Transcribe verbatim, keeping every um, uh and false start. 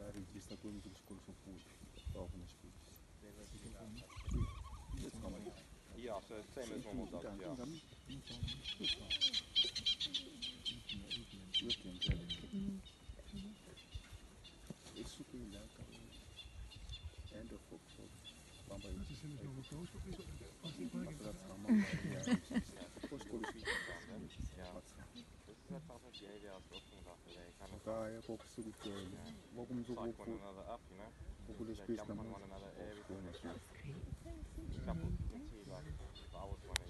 register going to school for food. Yeah, so same as normal dogs, yeah. End of October. Kaya kokusukutshela Cycle one another up, you know. They jump on one another every time they can. Couple, you can see like if I was one